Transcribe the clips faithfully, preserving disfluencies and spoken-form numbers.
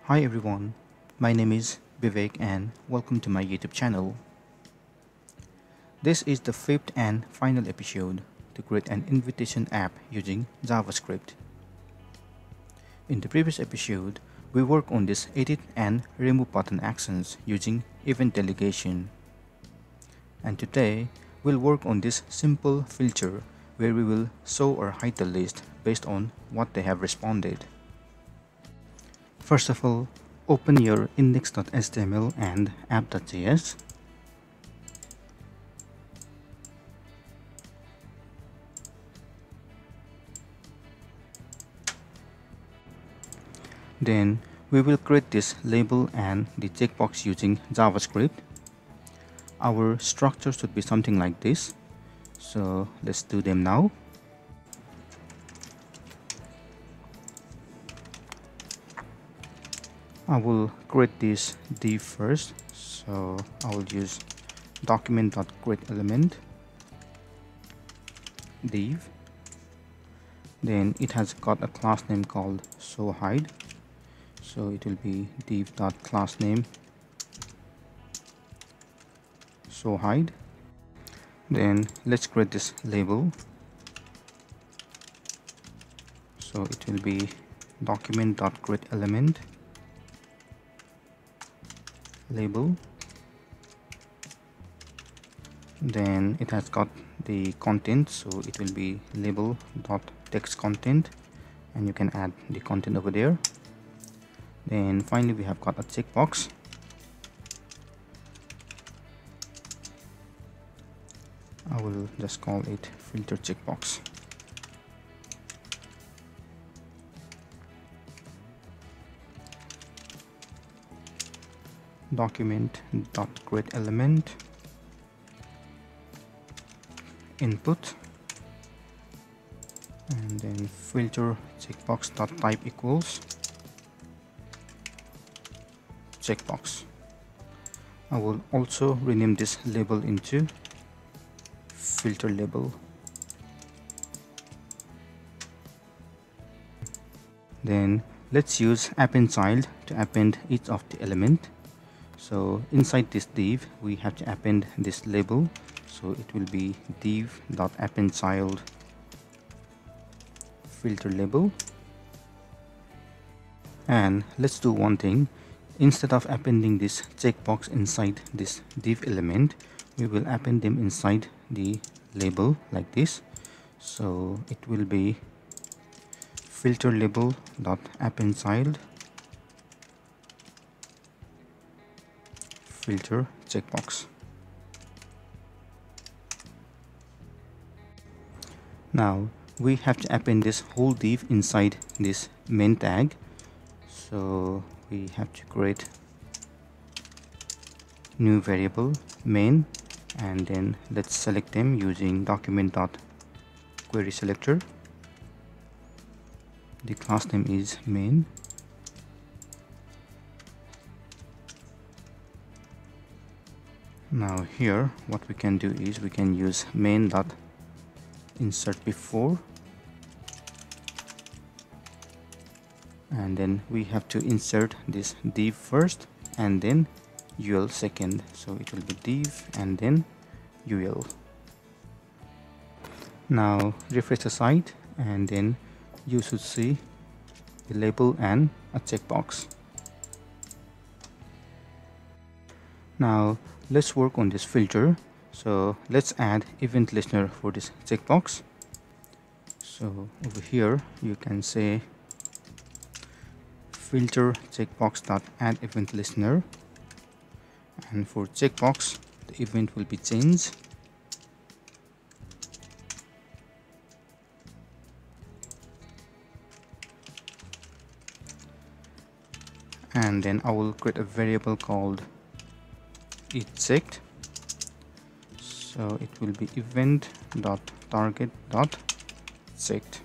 Hi everyone, my name is Vivek and welcome to my YouTube channel. This is the fifth and final episode to create an invitation app using JavaScript. In the previous episode, we worked on this edit and remove button actions using event delegation. And today, we'll work on this simple filter where we will show or hide the list based on what they have responded. First of all, open your index dot H T M L and app dot J S. Then we will create this label and the checkbox using JavaScript. Our structure should be something like this. So let's do them now. I will create this div first, so I will use document.createElement div. Then it has got a class name called showHide, so it will be div.className showHide. Then let's create this label, so it will be document.createElement label. Then it has got the content, so it will be label dot text content, and you can add the content over there. Then finally we have got a checkbox. I will just call it filter checkbox. Document.createElement input, and then filter checkbox.type equals checkbox. I will also rename this label into filter label. Then let's use append child to append each of the element. So inside this div we have to append this label, so it will be div.appendChild filter label. And let's do one thing. Instead of appending this checkbox inside this div element, we will append them inside the label like this. So it will be filter label dot append child filter checkbox. Now we have to append this whole div inside this main tag, so we have to create new variable main, and then let's select them using document.querySelector. The class name is main. Now here what we can do is we can use main.insert before, and then we have to insert this div first and then U L second, so it will be div and then U L. Now refresh the site and then you should see the label and a checkbox. Now let's work on this filter. So let's add event listener for this checkbox. So over here you can say filter checkbox dot add event listener, and for checkbox the event will be changed. And then I will create a variable called itChecked, so it will be event dot target dot checked.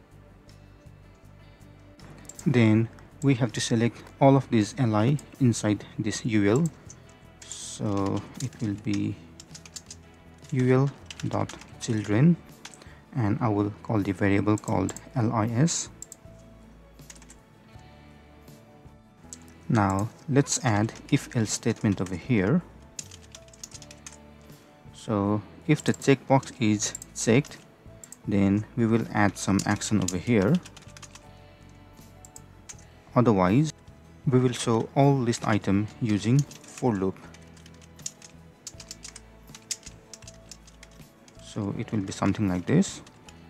Then we have to select all of these li inside this U L, so it will be U L dot children, and I will call the variable called lis. Now let's add if-else statement over here. So if the checkbox is checked, then we will add some action over here. Otherwise, we will show all list item using for loop. So it will be something like this.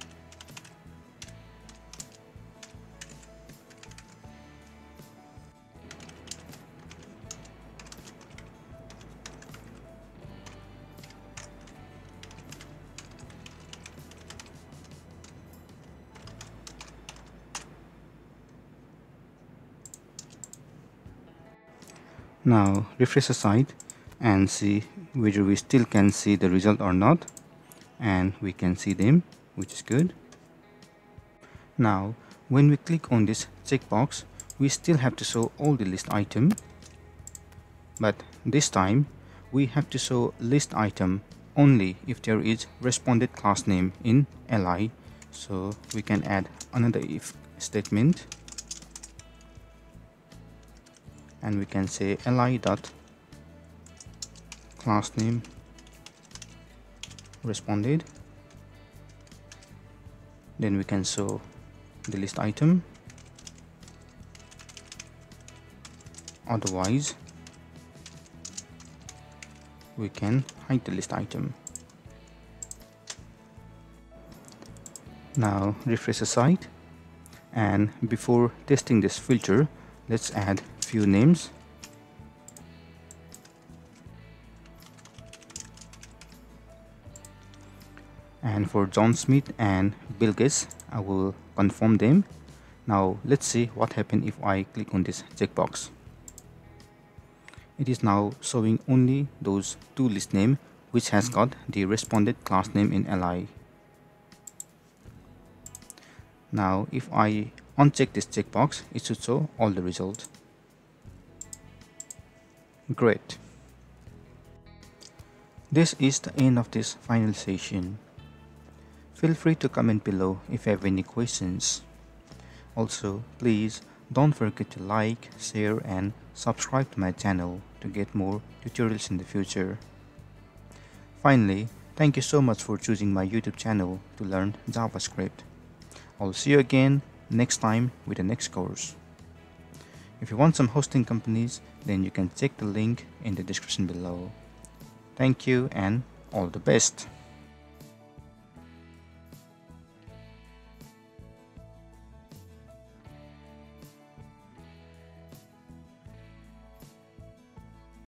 Now refresh the site and see whether we still can see the result or not, and we can see them, which is good. Now when we click on this checkbox, we still have to show all the list item, but this time we have to show list item only if there is responded class name in li. So we can add another if statement, and we can say li dot class name responded. Then we can show the list item. Otherwise, we can hide the list item. Now refresh the site, and before testing this filter, let's add few names. And for John Smith and Bill Gates, I will confirm them. Now let's see what happens if I click on this checkbox. It is now showing only those two list names which has got the responded class name in li. Now if I uncheck this checkbox, it should show all the results. Great. This is the end of this final session. Feel free to comment below if you have any questions. Also, please don't forget to like, share and subscribe to my channel to get more tutorials in the future. Finally, thank you so much for choosing my YouTube channel to learn JavaScript. I'll see you again next time with the next course. If you want some hosting companies, then you can check the link in the description below. Thank you and all the best.